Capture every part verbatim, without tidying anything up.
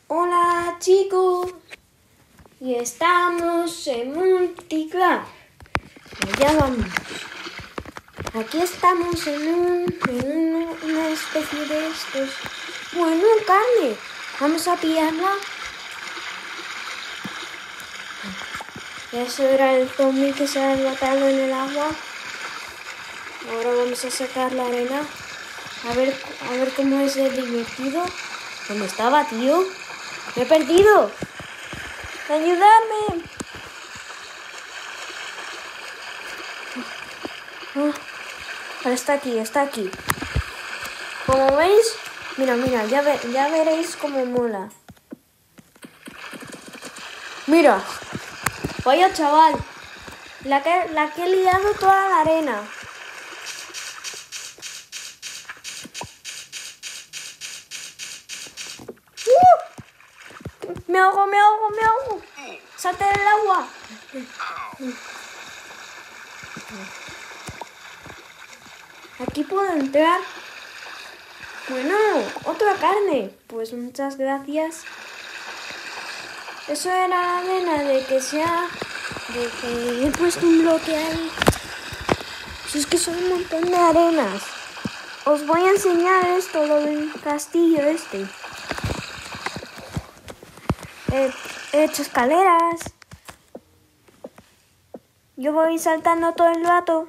Hola chicos, y estamos en Multiclan. Ya vamos. Aquí estamos en, un, en una, una especie de estos. Bueno, carne. Vamos a pillarla. Eso era el zombie que se ha matado en el agua. Ahora vamos a sacar la arena. A ver, a ver cómo es de divertido. ¿Dónde estaba, tío? ¡Me he perdido! ¡Ayudarme! Oh, ahora está aquí, está aquí. Como veis, mira, mira, ya, ve, ya veréis cómo mola. Mira, vaya chaval, la que, la que he liado toda la arena. ¡Uh! Me ahogo, me ahogo, me ahogo. Salte del agua. Aquí puedo entrar. Bueno, otra carne. Pues muchas gracias. Eso era la arena de que sea... De que he puesto un bloque ahí. Si es que son un montón de arenas. Os voy a enseñar esto, lo del castillo este. He, he hecho escaleras. Yo voy saltando todo el rato.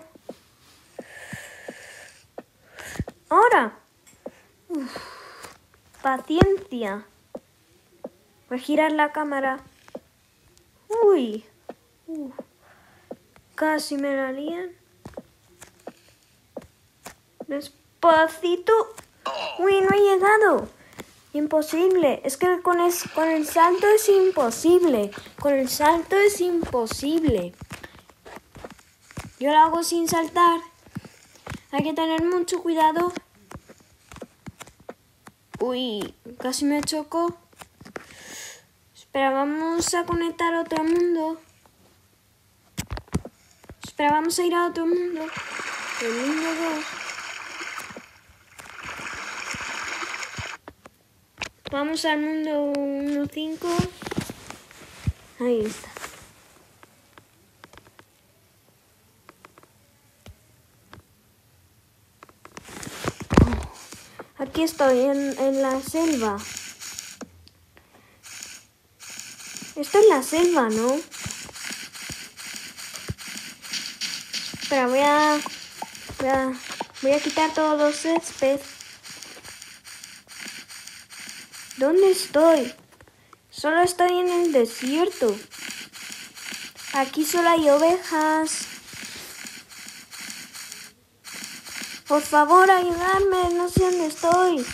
Ahora. Uf, paciencia. Voy a girar la cámara. Uy. Uf, casi me la lían. Despacito. Uy, no he llegado. Imposible. Es que con el, con el salto es imposible. Con el salto es imposible. Yo lo hago sin saltar. Hay que tener mucho cuidado. Uy, casi me chocó. Espera, vamos a conectar a otro mundo. Espera, vamos a ir a otro mundo. El mundo dos. Vamos al mundo uno punto cinco. Ahí está. Aquí estoy en, en la selva. Esto es la selva, ¿no? Espera, voy a, voy a, voy a quitar todos los césped. ¿Dónde estoy? Solo estoy en el desierto. Aquí solo hay ovejas. Por favor, ayudarme, no sé dónde estoy.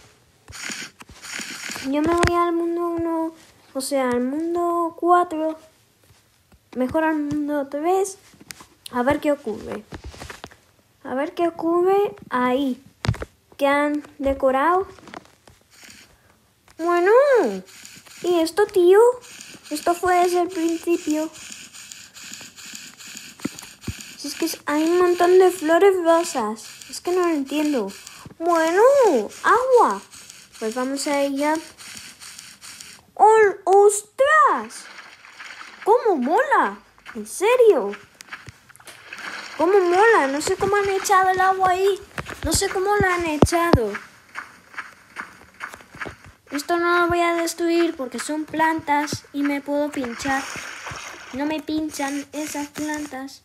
Yo me voy al mundo uno, o sea, al mundo cuatro. Mejor al mundo tres. A ver qué ocurre. A ver qué ocurre ahí. ¿Qué han decorado? Bueno. ¿Y esto, tío? Esto fue desde el principio. Si es que hay un montón de flores rosas. Es que no lo entiendo. Bueno, agua. Pues vamos a ella. ¡Oh, ostras! ¿Cómo mola? ¿En serio? ¿Cómo mola? No sé cómo han echado el agua ahí. No sé cómo lo han echado. Esto no lo voy a destruir porque son plantas y me puedo pinchar. No me pinchan esas plantas.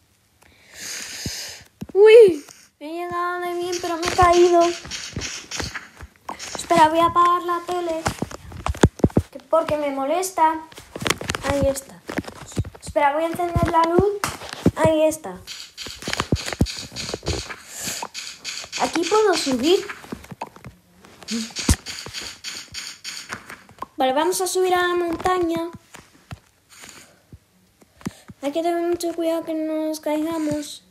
¡Uy! He llegado de bien, pero me he caído. Espera, voy a apagar la tele. Porque me molesta. Ahí está. Espera, voy a encender la luz. Ahí está. Aquí puedo subir. Vale, vamos a subir a la montaña. Hay que tener mucho cuidado que no nos caigamos.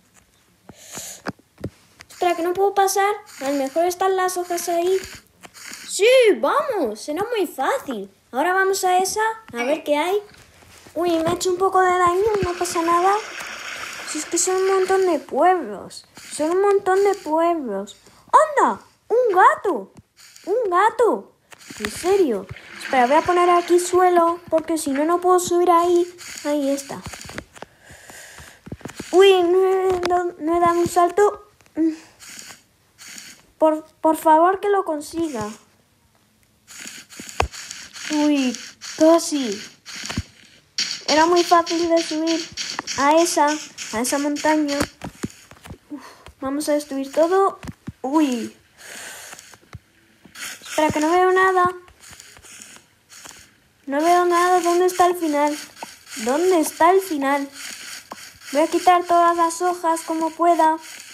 Espera, que no puedo pasar. A lo mejor están las hojas ahí. Sí, vamos. Será muy fácil. Ahora vamos a esa. A ver qué hay. Uy, me he hecho un poco de daño. No pasa nada. Si es que son un montón de pueblos. Son un montón de pueblos. ¡Anda! ¡Un gato! ¡Un gato! ¿En serio? Espera, voy a poner aquí suelo, porque si no, no puedo subir ahí. Ahí está. Uy, no he, no, no he dado un salto. Por, por favor, que lo consiga. Uy, casi. Era muy fácil de subir a esa, a esa montaña. Uf, vamos a destruir todo. Uy. Espera, que no veo nada. No veo nada. ¿Dónde está el final? ¿Dónde está el final? Voy a quitar todas las hojas como pueda.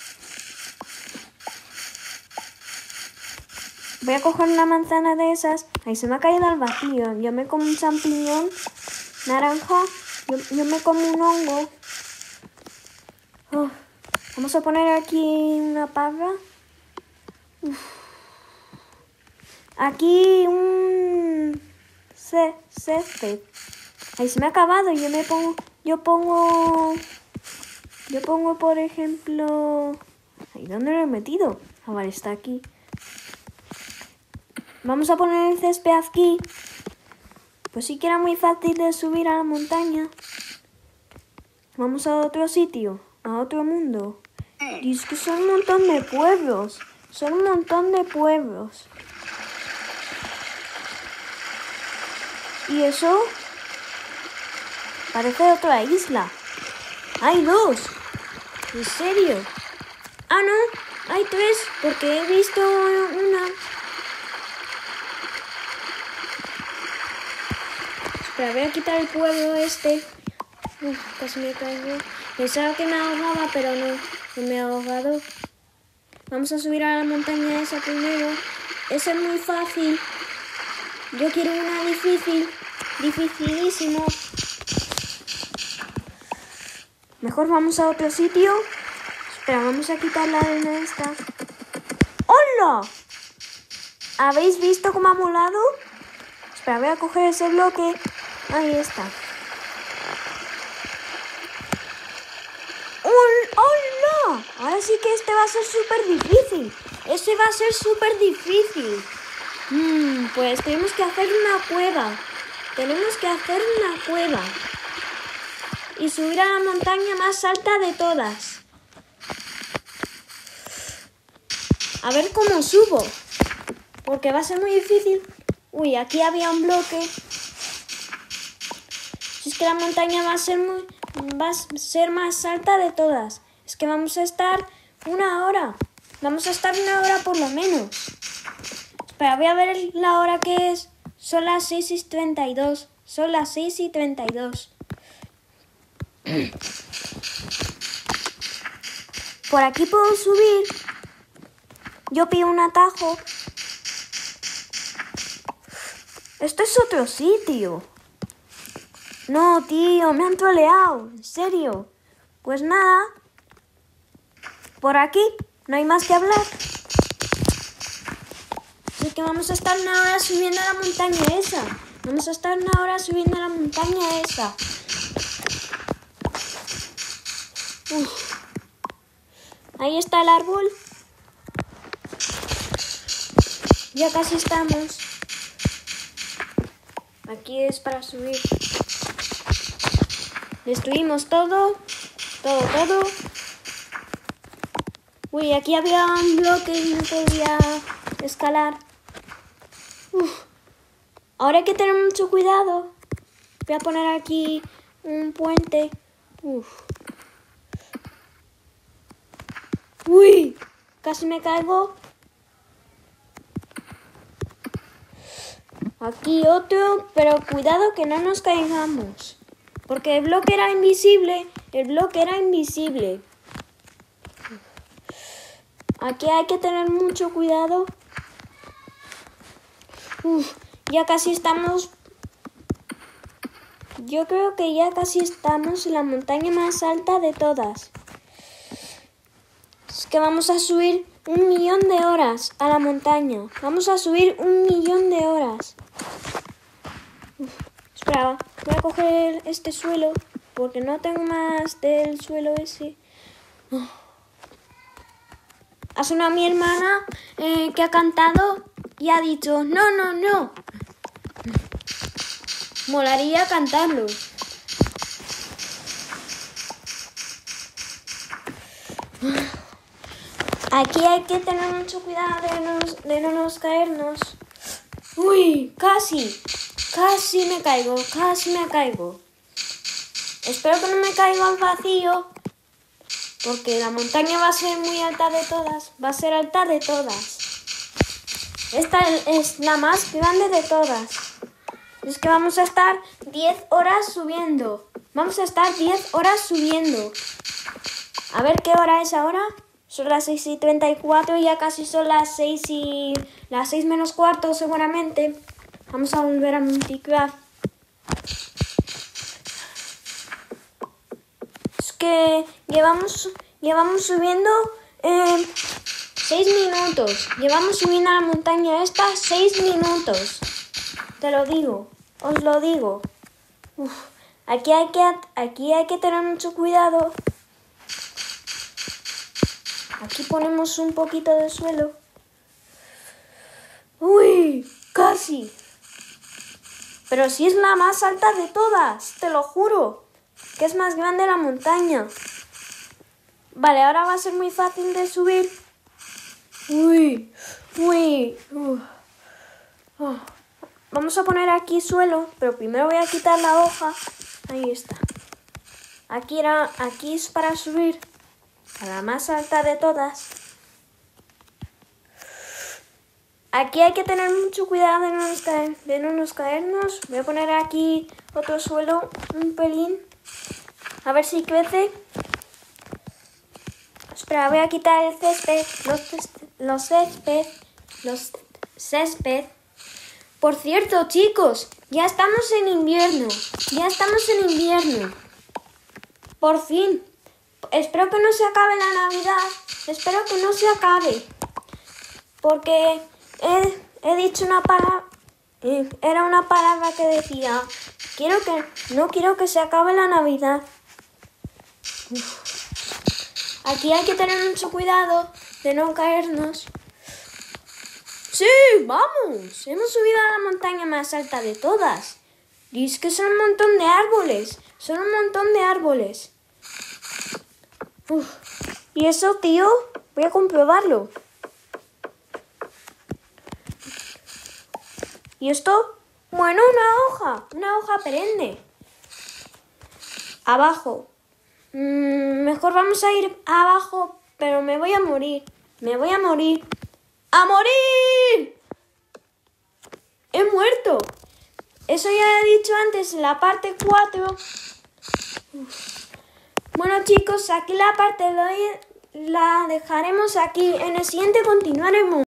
Voy a coger una manzana de esas. Ahí se me ha caído al vacío. Yo me como un champiñón naranja. Yo, yo me como un hongo. Oh, vamos a poner aquí una parra. Uf. Aquí un césped. Ahí se me ha acabado. Yo me pongo, yo pongo, yo pongo por ejemplo. ¿Ahí dónde lo he metido? Ah, vale, está aquí. Vamos a poner el césped aquí. Pues sí que era muy fácil de subir a la montaña. Vamos a otro sitio, a otro mundo. Y es que son un montón de pueblos. Son un montón de pueblos. ¿Y eso? Parece otra isla. Hay dos. ¿En serio? Ah, no. Hay tres, porque he visto una. Espera, voy a quitar el pueblo este. Uf, casi me caigo. Pensaba que me ahogaba, pero no. No me he ahogado. Vamos a subir a la montaña esa primero. Esa es muy fácil. Yo quiero una difícil. Dificilísimo. Mejor vamos a otro sitio. Espera, vamos a quitar la arena esta. ¡Hola! ¿Habéis visto cómo ha molado? Espera, voy a coger ese bloque. Ahí está. ¡Hola! Ahora sí que este va a ser súper difícil. Este va a ser súper difícil. Mm, pues tenemos que hacer una cueva. Tenemos que hacer una cueva. Y subir a la montaña más alta de todas. A ver cómo subo. Porque va a ser muy difícil. Uy, aquí había un bloque. Si es que la montaña va a ser muy, va a ser más alta de todas. Es que vamos a estar una hora. Vamos a estar una hora por lo menos. Espera, voy a ver la hora que es. Son las seis y treinta y dos. Son las seis y treinta y dos. Por aquí puedo subir. Yo pido un atajo. Esto es otro sitio. No, tío, me han troleado. En serio. Pues nada. Por aquí no hay más que hablar. Así que vamos a estar una hora subiendo a la montaña esa. Vamos a estar una hora subiendo a la montaña esa. Uf. Ahí está el árbol. Ya casi estamos. Aquí es para subir. Destruimos todo. Todo, todo. Uy, aquí había un bloque y no podía escalar. Uf. Ahora hay que tener mucho cuidado. Voy a poner aquí un puente. Uf. Uy, casi me caigo. Aquí otro, pero cuidado que no nos caigamos. Porque el bloque era invisible. El bloque era invisible. Aquí hay que tener mucho cuidado. Uf, ya casi estamos. Yo creo que ya casi estamos en la montaña más alta de todas. Es que vamos a subir un millón de horas a la montaña. Vamos a subir un millón de horas. Uf, espera, voy a coger este suelo porque no tengo más del suelo ese. Oh. Ha sonado mi hermana eh, que ha cantado y ha dicho, no, no, no. Molaría cantarlo. Aquí hay que tener mucho cuidado de no, de no nos caernos. Uy, casi, casi me caigo, casi me caigo. Espero que no me caiga al vacío, porque la montaña va a ser muy alta de todas, va a ser alta de todas. Esta es la más grande de todas. Es que vamos a estar diez horas subiendo. Vamos a estar diez horas subiendo. A ver qué hora es ahora. Son las seis y treinta y cuatro y ya casi son las seis y... las seis menos cuarto seguramente. Vamos a volver a multiplicar. Es que llevamos, llevamos subiendo eh, seis minutos. Llevamos subiendo a la montaña esta seis minutos. Te lo digo, os lo digo. Uf, aquí hay que, aquí hay que tener mucho cuidado. Aquí ponemos un poquito de suelo. ¡Uy! ¡Casi! Pero si es la más alta de todas, te lo juro. Que es más grande la montaña. Vale, ahora va a ser muy fácil de subir. ¡Uy! ¡Uy! Uh. Oh. Vamos a poner aquí suelo, pero primero voy a quitar la hoja. Ahí está. Aquí, era, aquí es para subir. A la más alta de todas. Aquí hay que tener mucho cuidado de no nos, caer, de no nos caernos. Voy a poner aquí otro suelo, un pelín. A ver si crece. Espera, voy a quitar el césped. Los, los césped. Los césped. Por cierto, chicos, ya estamos en invierno. Ya estamos en invierno. Por fin. Espero que no se acabe la Navidad. Espero que no se acabe. Porque he, he dicho una palabra. Eh, era una palabra que decía. Quiero que. No quiero que se acabe la Navidad. Uf. Aquí hay que tener mucho cuidado de no caernos. ¡Sí! ¡Vamos! Hemos subido a la montaña más alta de todas. Y es que son un montón de árboles. Son un montón de árboles. Uf. ¿Y eso, tío? Voy a comprobarlo. ¿Y esto? Bueno, una hoja. Una hoja perenne. Abajo. Mm, mejor vamos a ir abajo, pero me voy a morir. Me voy a morir. ¡A morir! ¡He muerto! Eso ya he dicho antes en la parte cuatro. Uf. Bueno, chicos, aquí la parte de hoy la dejaremos aquí. En el siguiente continuaremos.